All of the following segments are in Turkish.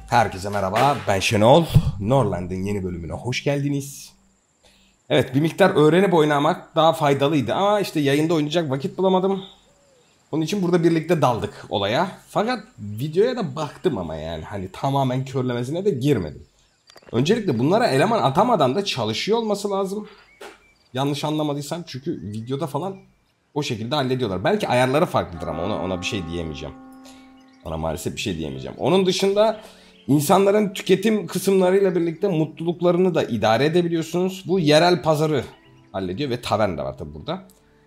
Herkese merhaba, ben Şenol. Norland'ın yeni bölümüne hoş geldiniz. Evet, bir miktar öğrenip oynamak daha faydalıydı ama işte yayında oynayacak vakit bulamadım. Onun için burada birlikte daldık olaya. Fakat videoya da baktım ama yani hani tamamen körlemesine de girmedim. Öncelikle bunlara eleman atamadan da çalışıyor olması lazım. Yanlış anlamadıysam çünkü videoda falan o şekilde hallediyorlar. Belki ayarları farklıdır ama ona bir şey diyemeyeceğim. Ona maalesef bir şey diyemeyeceğim. Onun dışında insanların tüketim kısımlarıyla birlikte mutluluklarını da idare edebiliyorsunuz. Bu yerel pazarı hallediyor ve tavern de var tabi burada.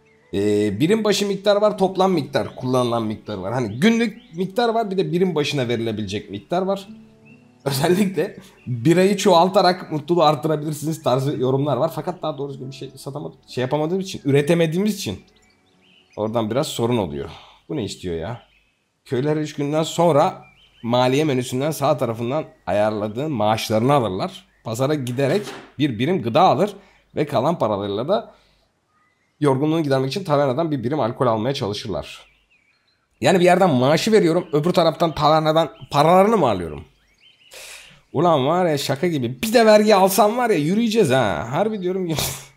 Birim başı miktar var, toplam miktar, kullanılan miktar var. Hani günlük miktar var, bir de birim başına verilebilecek miktar var. Özellikle birayı çoğaltarak mutluluğu arttırabilirsiniz tarzı yorumlar var. Fakat daha doğrusu bir şey satamadım, şey yapamadığımız için, üretemediğimiz için oradan biraz sorun oluyor. Bu ne istiyor ya? Köyler 3 günden sonra maliye menüsünden sağ tarafından ayarladığı maaşlarını alırlar. Pazara giderek bir birim gıda alır ve kalan paralarıyla da yorgunluğunu gidermek için tavernadan bir birim alkol almaya çalışırlar. Yani bir yerden maaşı veriyorum, öbür taraftan tavernadan paralarını mı alıyorum? Ulan var ya, şaka gibi. Bir de vergi alsam var ya, yürüyeceğiz ha. Harbi diyorum,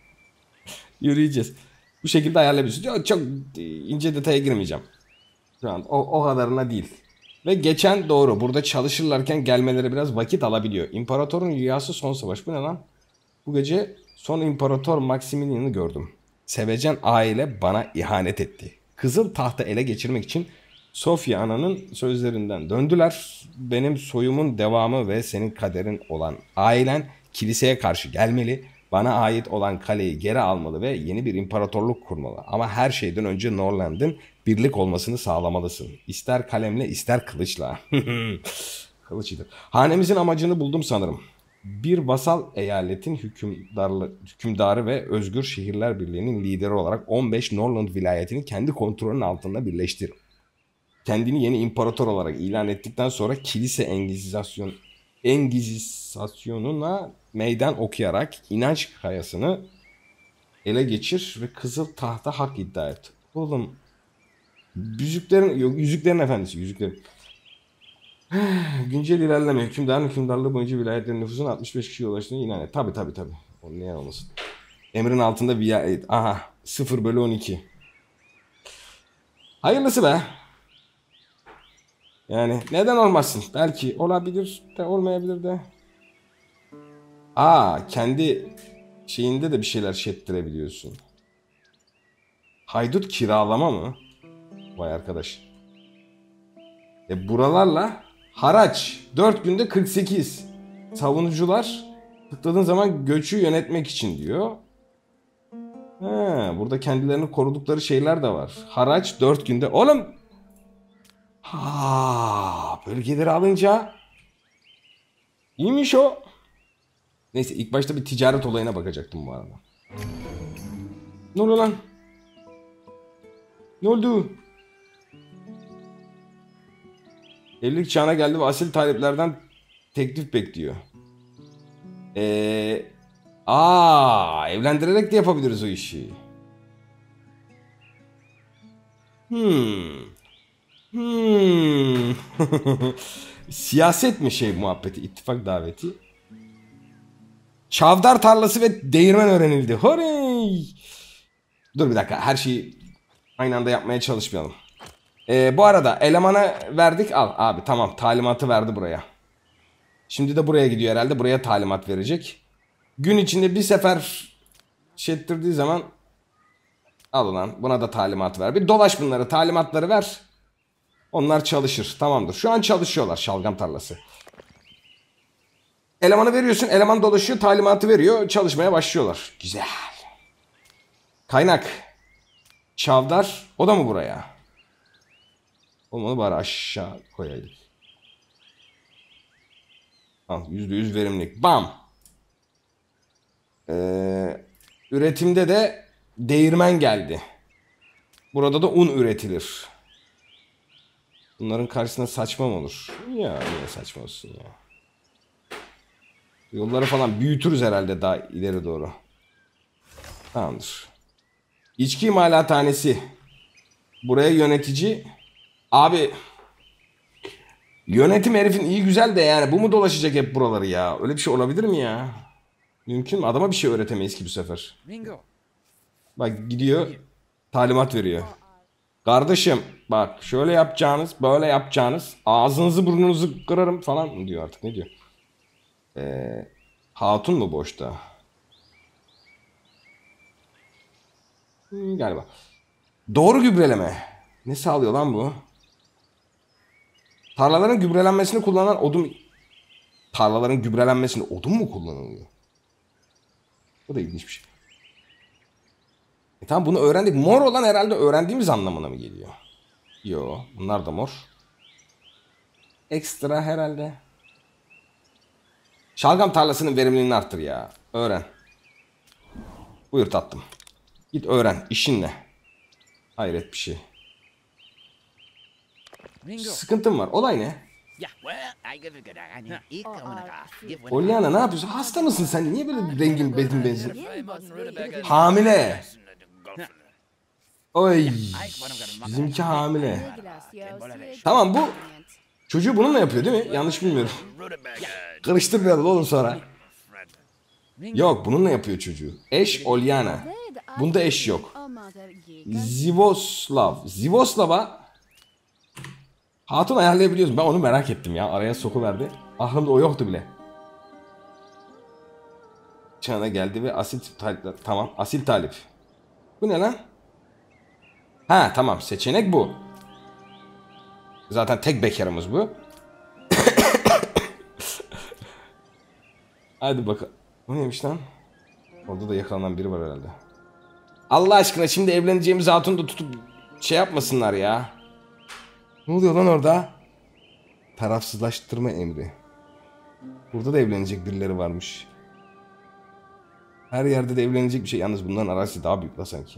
yürüyeceğiz. Bu şekilde ayarlayabiliyorsunuz. Çok ince detaya girmeyeceğim. Şu an o kadarına değil. Ve geçen doğru, burada çalışırlarken gelmeleri biraz vakit alabiliyor. İmparatorun rüyası son savaş. Bu ne lan? Bu gece son imparator Maximilian'ı gördüm. Sevecen aile bana ihanet etti. Kızıl tahta ele geçirmek için Sofya ananın sözlerinden döndüler. Benim soyumun devamı ve senin kaderin olan ailen kiliseye karşı gelmeli. Bana ait olan kaleyi geri almalı ve yeni bir imparatorluk kurmalı. Ama her şeyden önce Norland'ın birlik olmasını sağlamalısın. İster kalemle ister kılıçla. Kılıç iyidir. Hanemizin amacını buldum sanırım. Bir vasal eyaletin hükümdarı ve Özgür Şehirler Birliği'nin lideri olarak 15 Norland vilayetini kendi kontrolünün altında birleştir. Kendini yeni imparator olarak ilan ettikten sonra kilise engizisyonuna meydan okuyarak inanç kayasını ele geçir ve kızıl tahta hak iddia et. Oğlum, yüzüklerin efendisi, yüzüklerin. Güncel ilerleme. Hükümdarlığı boyunca vilayetlerin nüfusunun 65 kişiye ulaştığını ilan et. Tabi. O niye olmasın? Emrin altında bir... Aha. 0/12. Hayırlısı be. Yani neden olmasın? Belki olabilir de olmayabilir de. Kendi şeyinde de bir şeyler şettirebiliyorsun. Haydut kiralama mı? Vay arkadaş. Buralarla haraç. 4 günde 48. Savunucular tıkladığın zaman göçü yönetmek için diyor. Burada kendilerini korudukları şeyler de var. Haraç 4 günde. Oğlum. Bölgeleri alınca iyiymiş o. Neyse, ilk başta bir ticaret olayına bakacaktım bu arada. Ne oldu lan? Ne oldu? Evlilik çağına geldi ve asil taliplerden teklif bekliyor. Evlendirerek de yapabiliriz o işi. Siyaset mi şey muhabbeti, ittifak daveti? Çavdar tarlası ve değirmen öğrenildi. Horey! Dur bir dakika, her şeyi aynı anda yapmaya çalışmayalım. Bu arada elemana verdik, al abi, tamam, talimatı verdi buraya. Şimdi de buraya gidiyor herhalde, buraya talimat verecek. Gün içinde bir sefer ettirdiği zaman al ulan, buna da talimat ver. Bir dolaş bunları, talimatları ver. Onlar çalışır, tamamdır. Şu an çalışıyorlar, şalgam tarlası. Elemanı veriyorsun, eleman dolaşıyor, talimatı veriyor, çalışmaya başlıyorlar. Güzel. Kaynak. Çavdar, o da mı buraya? Olmalı, bari aşağı koyayım. Al, %100 verimlilik. Bam. Üretimde de değirmen geldi. Burada da un üretilir. Bunların karşısında saçma mı olur? Ya niye saçma olsun ya. Yolları falan büyütürüz herhalde daha ileri doğru. Tamamdır. İçki imalathanesi. Buraya yönetici. Abi Yönetim herifin iyi güzel de yani bu mu dolaşacak hep buraları ya? Öyle bir şey olabilir mi ya? Mümkün mü? Adama bir şey öğretemeyiz ki bu sefer. Ringo. Bak gidiyor talimat veriyor. Kardeşim bak şöyle yapacağınız, böyle yapacağınız, ağzınızı burnunuzu kırarım falan diyor artık, ne diyor? Hatun mu boşta? Galiba. Doğru gübreleme. Ne sağlıyor lan bu? Tarlaların gübrelenmesini kullanan odun... Tarlaların gübrelenmesini odun mu kullanılıyor? Bu da ilginç bir şey. Tamam, bunu öğrendik. Mor olan herhalde öğrendiğimiz anlamına mı geliyor? Yo, bunlar da mor. Ekstra herhalde. Şalgam tarlasının verimliliğini arttır ya. Öğren. Buyur tatlım. Git öğren. İşin ne? Hayret bir şey. Ringo. Sıkıntım var. Olay ne? Pollyanna ne yapıyorsun? Hasta mısın sen? Niye böyle rengin benzin? Hamile. Oy. Bizimki hamile. Tamam, bu çocuğu bununla yapıyor değil mi? Yanlış bilmiyorum. Karıştırmayalım oğlum sonra. Yok, bununla yapıyor çocuğu. Eş Olyana. Bunda eş yok. Zivoslav. Zivoslav'a hatun ayarlayabiliyoruz. Ben onu merak ettim ya. Araya sokuverdi. Aklımda o yoktu bile. Çağına geldi ve asil talip. Tamam, asil talip. Bu ne lan? Ha tamam, seçenek bu. Zaten tek bekarımız bu. Hadi bakalım. Bu neymiş lan? Orada da yakalanan biri var herhalde. Allah aşkına şimdi evleneceğimiz hatunu da tutup şey yapmasınlar ya. Ne oluyor lan orada? Tarafsızlaştırma emri. Burada da evlenecek birileri varmış. Her yerde de evlenecek bir şey. Yalnız bunların arası daha büyük la sanki.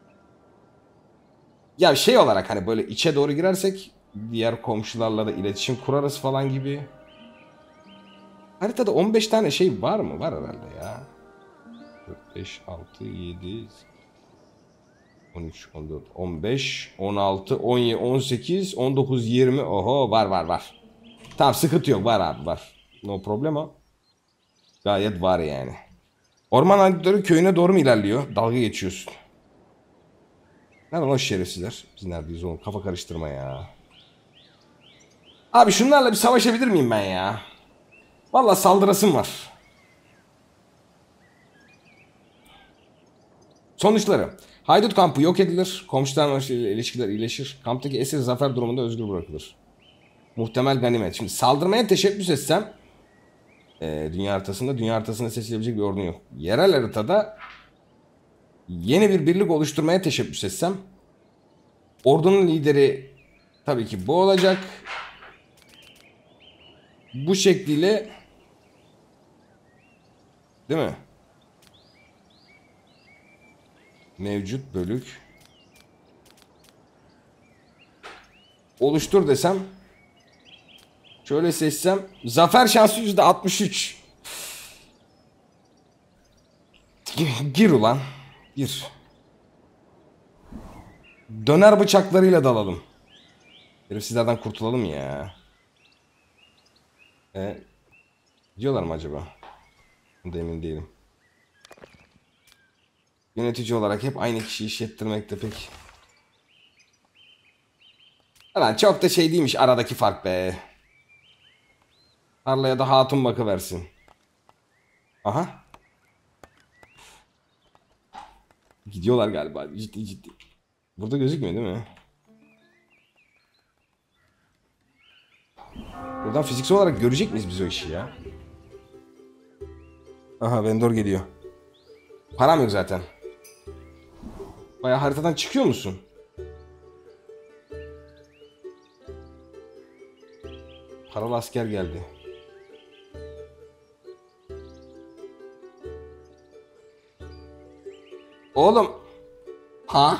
Ya şey olarak hani böyle içe doğru girersek diğer komşularla da iletişim kurarız falan gibi. Haritada 15 tane şey var mı? Var herhalde ya. 4, 5, 6, 7, 13, 14, 15, 16, 17, 18, 19, 20. Oho, var. Tamam, sıkıntı yok, var abi, var. No problema. Gayet var yani. Orman haydutları köyüne doğru mu ilerliyor? Dalga geçiyorsun. Nerede o şerefsizler? Biz neredeyiz oğlum? Kafa karıştırma ya. Abi şunlarla bir savaşabilir miyim ben ya? Vallahi saldırasım var. Sonuçları. Haydut kampı yok edilir. Komşularla ilişkiler iyileşir. Kamptaki esir zafer durumunda özgür bırakılır. Muhtemel ganimet. Şimdi saldırmaya teşebbüs etsem dünya haritasında seçilebilecek bir ordun yok. Yerel haritada yeni bir birlik oluşturmaya teşebbüs etsem ordunun lideri tabii ki bu olacak. Bu şekliyle değil mi? Mevcut bölük oluştur desem, şöyle seçsem, zafer şansı %63. Gir ulan. Gir. Döner bıçaklarıyla dalalım. Herifsizlerden kurtulalım ya. Diyorlar mı acaba? Ben de emin değilim. Yönetici olarak hep aynı kişiyi işlettirmekte pek. Lan çok da şey değilmiş aradaki fark be. Tarlaya da hatun bakıversin. Aha. Gidiyorlar galiba ciddi. Burada gözükmüyor değil mi? Buradan fiziksel olarak görecek miyiz biz o işi ya? Aha, vendor geliyor. Param yok zaten. Bayağı haritadan çıkıyor musun? Paralı asker geldi. Oğlum. Ha?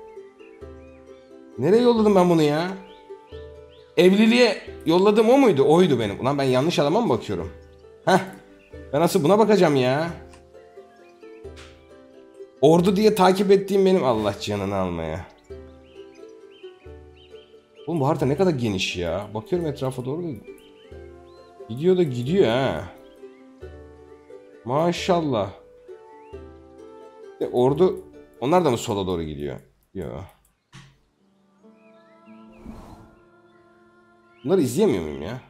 Nereye yolladım ben bunu ya? Evliliğe yolladığım o muydu? Oydu benim. Ulan ben yanlış adama mı bakıyorum? Heh. Ben nasıl buna bakacağım ya? Ordu diye takip ettiğim benim, Allah canını almaya. Oğlum bu harita ne kadar geniş ya. Bakıyorum etrafa doğru da. Gidiyor da gidiyor ha. Maşallah. Ordu onlar da mı sola doğru gidiyor? Yok. Bunları izleyemiyor muyum ya?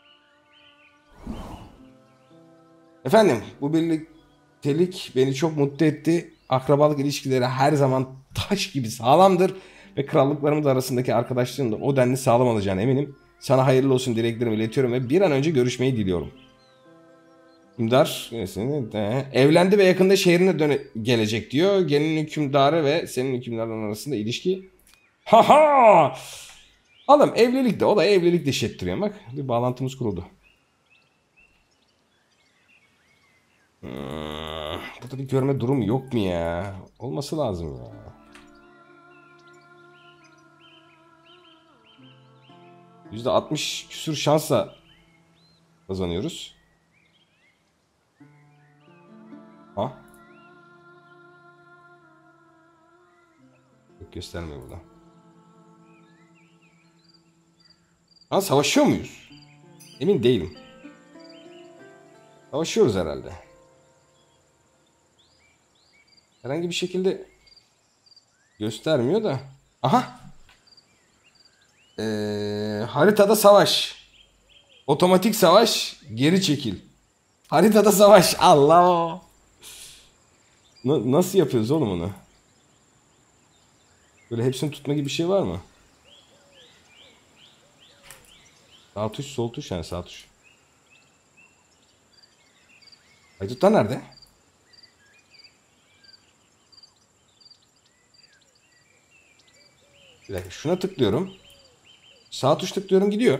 Efendim, bu birliktelik beni çok mutlu etti. Akrabalık ilişkileri her zaman taş gibi sağlamdır ve krallıklarımız arasındaki arkadaşlığın da o denli sağlam olacağına eminim. Sana hayırlı olsun dileklerimi iletiyorum ve bir an önce görüşmeyi diliyorum. Hükümdar evlendi ve yakında şehrine gelecek diyor. Gelinin hükümdarı ve senin hükümdarın arasında ilişki. Ha! Adam evlilik de o da evlilik de ettiriyor bak. Bir bağlantımız kuruldu. Burada bir görme durum yok mu ya? Olması lazım ya. %60 küsür şansla kazanıyoruz. Ha? Yok, göstermiyor burada. Ha, savaşıyor muyuz? Emin değilim. Savaşıyoruz herhalde. Herhangi bir şekilde göstermiyor da. Aha. Haritada savaş. Otomatik savaş. Geri çekil. Haritada savaş. Allah. Nasıl yapıyoruz oğlum onu? Böyle hepsini tutma gibi bir şey var mı? Sağ tuş, sol tuş, yani sağ tuş. Haydutlar nerede? Bir dakika, şuna tıklıyorum. Sağ tuş tıklıyorum, gidiyor.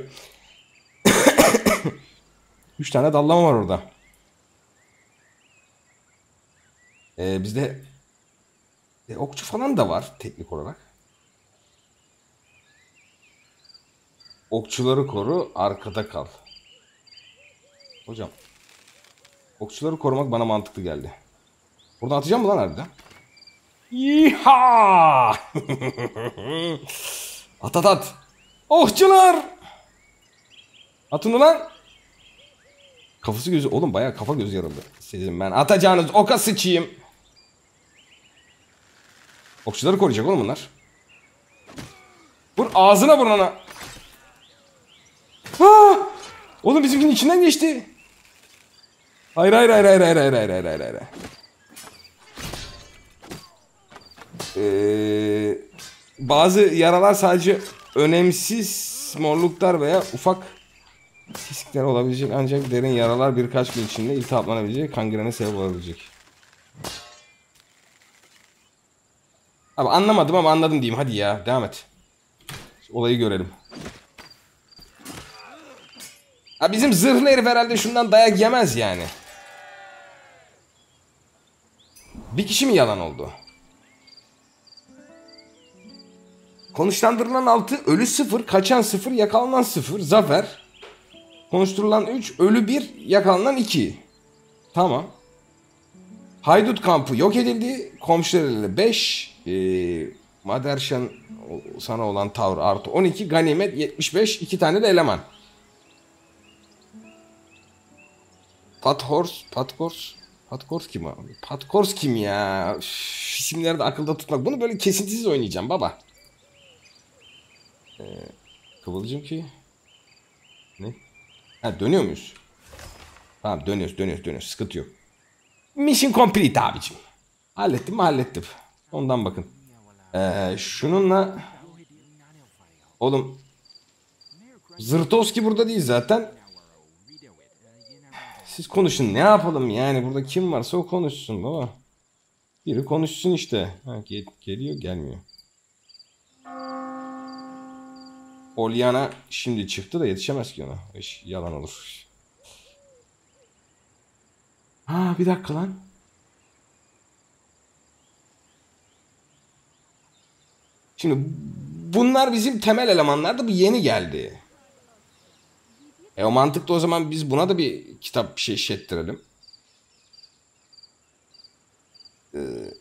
3 tane dallama var orada. Bizde okçu falan da var teknik olarak. Okçuları koru, arkada kal. Hocam, okçuları korumak bana mantıklı geldi. Buradan atacağım mı lan harbiden? Yiha! At at at. Okçular! Atın ulan. Kafası gözü, oğlum bayağı kafa göz yarıldı. Sizin ben atacağınız oka sıçayım. Okçuları koruyacak oğlum bunlar. Vur ağzına burnuna. Ah! Oğlum bizimkinin içinden geçti. Hayır hayır hayır hayır hayır hayır hayır hayır hayır hayır. Bazı yaralar sadece önemsiz morluklar veya ufak siskler olabilecek, ancak derin yaralar birkaç gün içinde iltihaplanabilecek, kangrene sebep olabilecek. Abi anlamadım ama anladım diyeyim, hadi ya devam et. Olayı görelim. Ha, bizim zırhlı herif herhalde şundan dayak yemez yani. Bir kişi mi yalan oldu? Konuşlandırılan 6, ölü 0, kaçan 0, yakalanan 0, zafer. Konuşturulan 3, ölü 1, yakalanan 2. Tamam. Haydut kampı yok edildi. Komşularıyla 5. Maderşan sana olan tavır artı 12. Ganimet 75. 2 tane de eleman. Patkors kim abi? Patkors kim ya? Üf, isimleri de akılda tutmak. Bunu böyle kesintisiz oynayacağım baba. Kıvılcım ki. Ne? Ha, dönüyor muyuz? Tamam, dönüyoruz. Sıkıntı yok. Mission complete abicim. Hallettim mi hallettim. Ondan bakın. Şununla. Oğlum. Zırtovski burada değil zaten. Siz konuşun, ne yapalım yani, burada kim varsa o konuşsun baba. Biri konuşsun işte. Ha, geliyor gelmiyor. Olyana şimdi çıktı da yetişemez ki ona. İş yalan olur. Ha, bir dakika lan. Şimdi bunlar bizim temel elemanlardı, bu yeni geldi. O mantıklı, o zaman biz buna da bir kitap bir şey işlettirelim.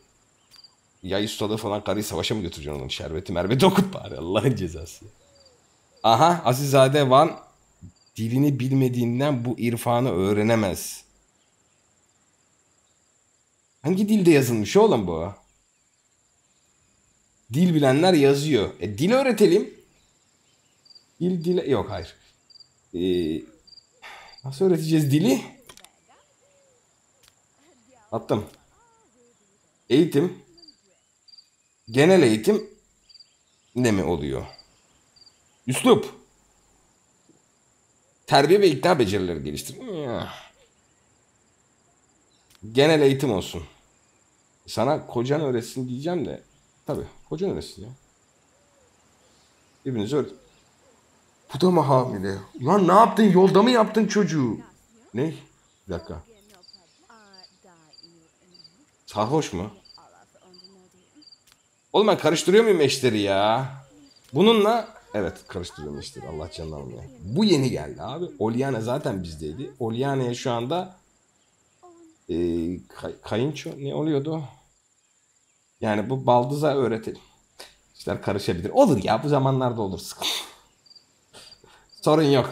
Yay ustalığı falan, karıyı savaşa mı götüreceksin oğlum? Şerbeti merbeti okut bari, Allah'ın cezası. Aha, Azizade Van dilini bilmediğinden bu irfanı öğrenemez. Hangi dilde yazılmış oğlum bu? Dil bilenler yazıyor. Dil öğretelim. Dile... Yok, hayır. Ee, Nasıl öğreteceğiz dili? Attım. Eğitim. Genel eğitim ne mi oluyor? Üslup. Terbiye ve ikna becerileri geliştir. Genel eğitim olsun. Sana kocan öğretsin diyeceğim de. Tabii kocan öğretsin ya. Birbirinizi öğret. Bu da mı hamile? Ulan ne yaptın? Yolda mı yaptın çocuğu? Ne? Bir dakika. Sarhoş mu? Oğlum ben karıştırıyor muyum eşleri ya? Bununla... Evet, karıştırıyorum eşleri. Allah canını almıyor. Bu yeni geldi abi. Olyana zaten bizdeydi. Olyana'ya şu anda kayınço ne oluyordu? Yani bu baldıza öğretelim. İşler karışabilir. Olur ya, bu zamanlarda olur. Sıkıntı. Sorun yok.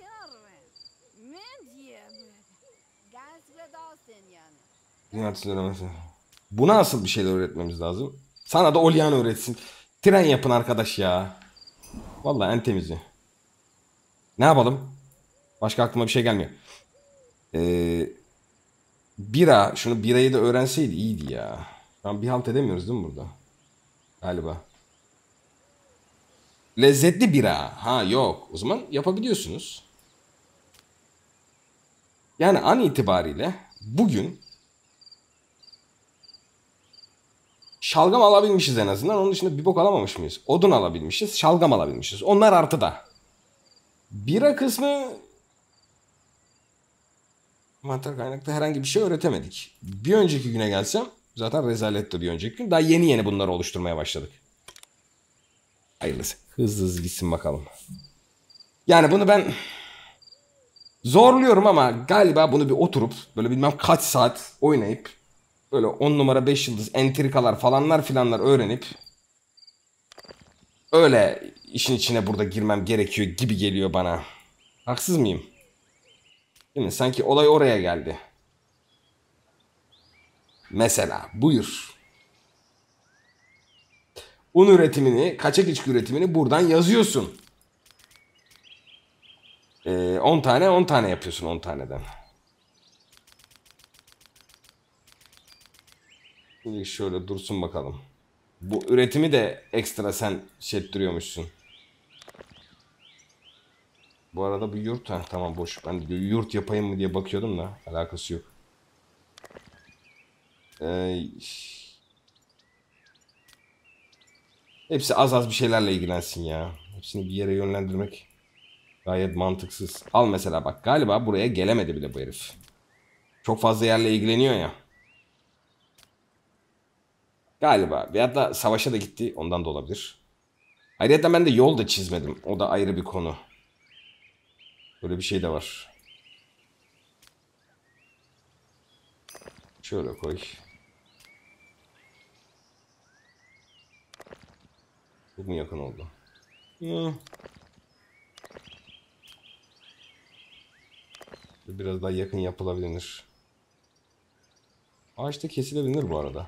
Buna asıl bir şeyler öğretmemiz lazım. Sana da Olyana öğretsin. Tren yapın arkadaş ya. Vallahi en temizi. Ne yapalım? Başka aklıma bir şey gelmiyor. Bira. Şunu birayı da öğrenseydi iyiydi ya. Şu an bir halt edemiyoruz değil mi burada? Galiba. Lezzetli bira. Ha yok. O zaman yapabiliyorsunuz. Yani an itibariyle bugün şalgam alabilmişiz en azından. Onun dışında bir bok alamamış mıyız? Odun alabilmişiz. Şalgam alabilmişiz. Onlar artıda. Bira kısmı mantar kaynaklı herhangi bir şey öğretemedik. Bir önceki güne gelsem zaten rezaletti bir önceki gün. Daha yeni yeni bunları oluşturmaya başladık. Hayırlısı. Hızlı hızlı gitsin bakalım. Yani bunu ben zorluyorum ama galiba bunu bir oturup böyle bilmem kaç saat oynayıp böyle 10 numara 5 yıldız entrikalar falanlar filanlar öğrenip öyle işin içine burada girmem gerekiyor gibi geliyor bana. Haksız mıyım? Değil mi? Sanki olay oraya geldi. Mesela buyur. Un üretimini, kaçak içki üretimini buradan yazıyorsun. 10 tane 10 tane yapıyorsun 10 taneden. Şimdi şöyle dursun bakalım. Bu üretimi de ekstra sen şey ettiriyormuşsun. Bu arada bu yurt tamam boş. Ben de yurt yapayım mı diye bakıyordum da alakası yok. Hepsi az az bir şeylerle ilgilensin ya. Hepsini bir yere yönlendirmek gayet mantıksız. Al mesela bak galiba buraya gelemedi bile bu herif. Çok fazla yerle ilgileniyor ya. Galiba. Veyahut da savaşa da gitti. Ondan da olabilir. Ayrıca ben de yol da çizmedim. O da ayrı bir konu. Böyle bir şey de var. Şöyle koy. Çok mu yakın oldu? Biraz daha yakın yapılabilir. Ağaç da kesilebilir bu arada.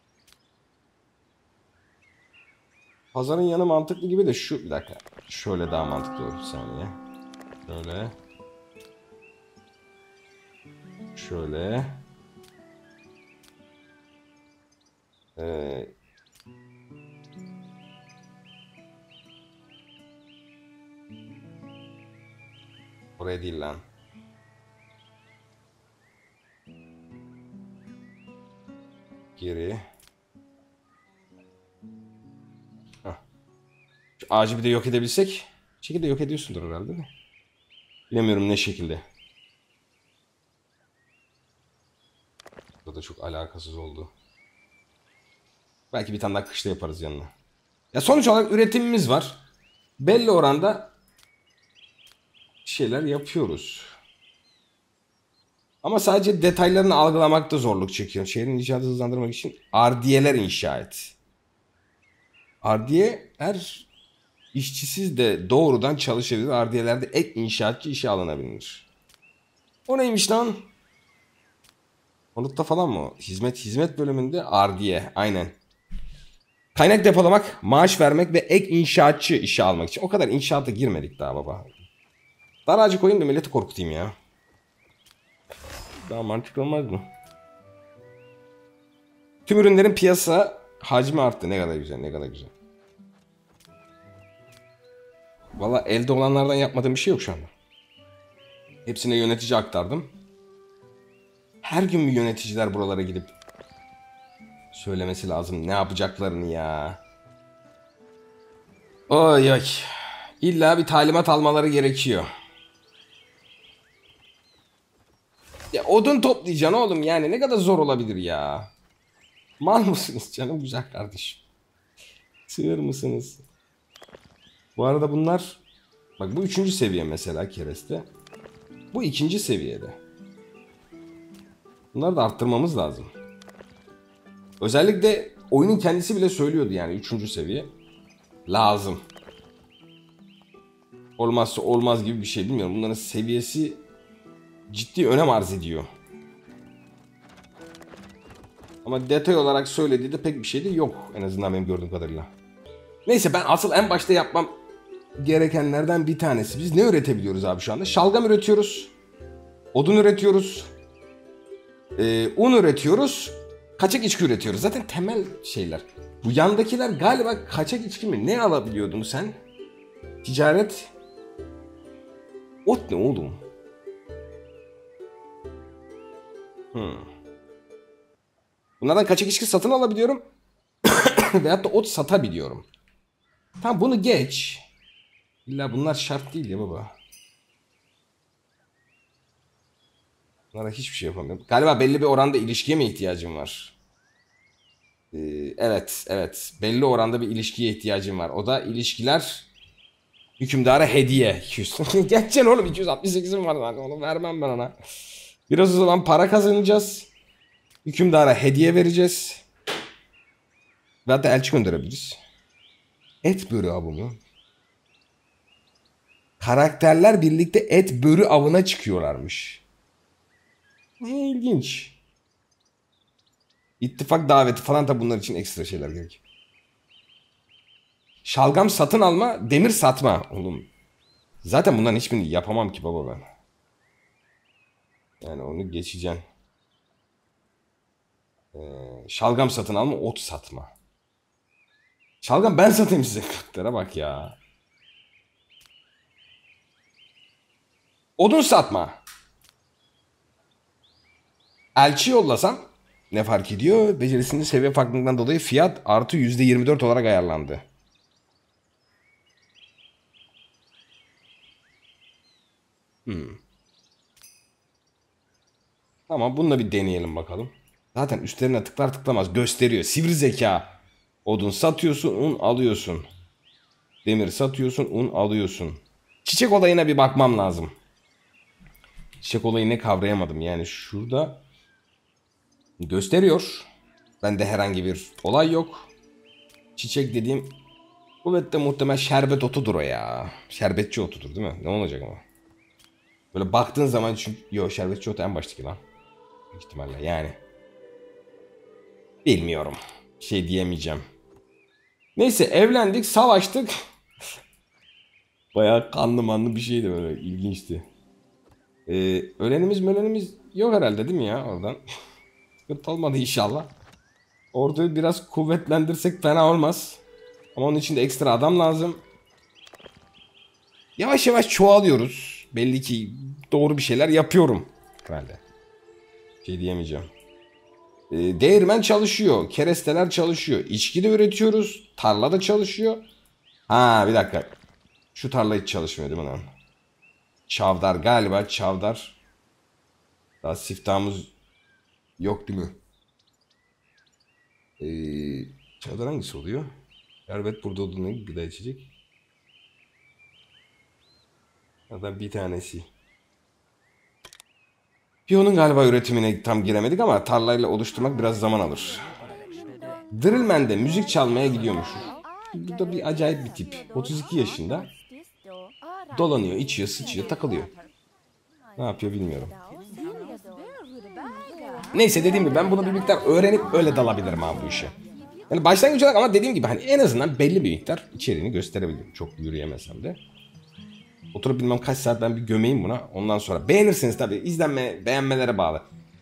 Pazarın yanı mantıklı gibi de şu... Bir dakika. Şöyle daha mantıklı olur. Bir saniye. Şöyle. Şöyle. Oraya değil lan. Geri. Hah. Şu ağacı bir de yok edebilsek. Bir şekilde yok ediyorsundur herhalde de. Bilemiyorum ne şekilde. Bu da çok alakasız oldu. Belki bir tane daha kışla yaparız yanına. Ya sonuç olarak üretimimiz var. Belli oranda şeyler yapıyoruz. Ama sadece detaylarını algılamakta zorluk çekiyor. Şehrin inşaatı hızlandırmak için ardiyeler inşa et. Ardiye her İşçisiz de doğrudan çalışabilir. Ardiyelerde ek inşaatçı işe alınabilir. O neymiş lan? Konutta falan mı? Hizmet bölümünde ardiye. Aynen. Kaynak depolamak, maaş vermek ve ek inşaatçı işe almak için. O kadar inşaata girmedik daha baba. Daracık koyayım da milleti korkutayım ya. Daha mantıklı olmaz mı? Tüm ürünlerin piyasa hacmi arttı. Ne kadar güzel, ne kadar güzel. Valla elde olanlardan yapmadığım bir şey yok şu anda. Hepsine yönetici aktardım. Her gün mü yöneticiler buralara gidip söylemesi lazım ne yapacaklarını ya. Oy oy. İlla bir talimat almaları gerekiyor. Ya odun toplayacaksın oğlum, yani ne kadar zor olabilir ya. Mal mısınız canım güzel kardeşim? Sığır mısınız? Bu arada bunlar, bak bu 3. seviye mesela kereste. Bu 2. seviyede. Bunları da arttırmamız lazım. Özellikle oyunun kendisi bile söylüyordu yani 3. seviye. Lazım. Olmazsa olmaz gibi bir şey, bilmiyorum. Bunların seviyesi ciddi önem arz ediyor. Ama detay olarak söylediği de pek bir şey de yok. En azından benim gördüğüm kadarıyla. Neyse, ben asıl en başta yapmam gerekenlerden bir tanesi. Biz ne üretebiliyoruz abi şu anda? Şalgam üretiyoruz. Odun üretiyoruz. Un üretiyoruz. Kaçak içki üretiyoruz. Zaten temel şeyler. Bu yandakiler galiba kaçak içki mi? Ne alabiliyordun sen? Ticaret. Ot ne oğlum? Bunlardan kaçak içki satın alabiliyorum. Veyahut da ot satabiliyorum. Tamam, bunu geç. İlla bunlar şart değil ya baba. Bunlara hiçbir şey yapamıyorum. Galiba belli bir oranda ilişkiye mi ihtiyacım var? Evet. Belli oranda bir ilişkiye ihtiyacım var. O da ilişkiler hükümdara hediye. 200. Geçeceksin oğlum, 268'im var zaten. Onu vermem ben ona. Biraz o zaman para kazanacağız. Hükümdara hediye vereceğiz. Ve hatta elçi gönderebiliriz. Et börü avı mı? Karakterler birlikte et börü avına çıkıyorlarmış. Ne ilginç. İttifak daveti falan da bunlar için ekstra şeyler gerek. Şalgam satın alma, demir satma. Oğlum. Zaten bunların hiçbirini yapamam ki baba ben. Yani onu geçeceğim. Şalgam satın alma, ot satma. Şalgam ben satayım size. Karaktere bak ya. Odun satma. Elçi yollasam ne fark ediyor? Becerisinin seviye farklılığından dolayı fiyat artı %24 olarak ayarlandı. Tamam, bununla bir deneyelim bakalım. Zaten üstlerine tıklar tıklamaz gösteriyor. Sivri zeka. Odun satıyorsun, un alıyorsun. Demir satıyorsun, un alıyorsun. Çiçek olayına bir bakmam lazım. Çiçek olayını kavrayamadım. Yani şurada gösteriyor. Bende herhangi bir olay yok. Çiçek dediğim kuvvetle muhtemel şerbet otudur o ya. Şerbetçi otudur değil mi? Ne olacak ama? Böyle baktığın zaman çünkü... Yo, şerbetçi otu en baştaki lan. Büyük ihtimalle yani. Bilmiyorum. Şey diyemeyeceğim. Neyse, evlendik, savaştık. Bayağı kanlı manlı bir şeydi, böyle ilginçti. Ölenimiz yok herhalde değil mi ya oradan? Sıkıntı olmadı inşallah. Orduyu biraz kuvvetlendirsek fena olmaz. Ama onun için de ekstra adam lazım. Yavaş yavaş çoğalıyoruz. Belli ki doğru bir şeyler yapıyorum herhalde. Şey diyemeyeceğim. Değirmen çalışıyor. Keresteler çalışıyor. İçki de üretiyoruz. Tarla da çalışıyor. Ha, bir dakika. Şu tarla hiç çalışmıyor değil mi lan? Çavdar, galiba çavdar. Daha siftahımız yok değil mi? Çavdar hangisi oluyor? Şerbet burada olduğuna gıda içecek. Ya da bir tanesi. Piyonun galiba üretimine tam giremedik ama tarlayla oluşturmak biraz zaman alır. Drillman'de müzik çalmaya gidiyormuşuz. Bu da bir acayip bir tip. 32 yaşında. Dolanıyor, içiyor, sıçıyor, takılıyor. Ne yapıyor bilmiyorum. Neyse dediğim gibi ben bunu bir miktar öğrenip öyle dalabilirim abi bu işe. Yani başlangıç olarak ama dediğim gibi hani en azından belli bir miktar içeriğini gösterebilirim. Çok yürüyemesem de. Oturup bilmem kaç saat ben bir gömeyim buna. Ondan sonra beğenirsiniz tabii. Beğenmelere bağlı.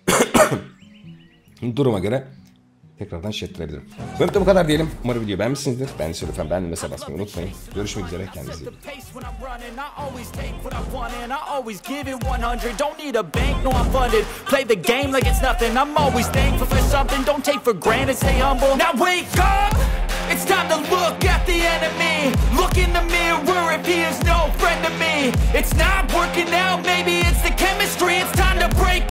Duruma göre tekrardan şey ettirebilirim. Bölümde bu kadar diyelim. Umarım video beğenmişsinizdir. Beğendiyseniz lütfen beğenmeyi mesela basmayı unutmayın. Görüşmek üzere. Kendinize iyi bakın. It's time to look at the enemy. Look in the mirror if he is no friend to me. It's not working out, maybe it's the chemistry. It's time to break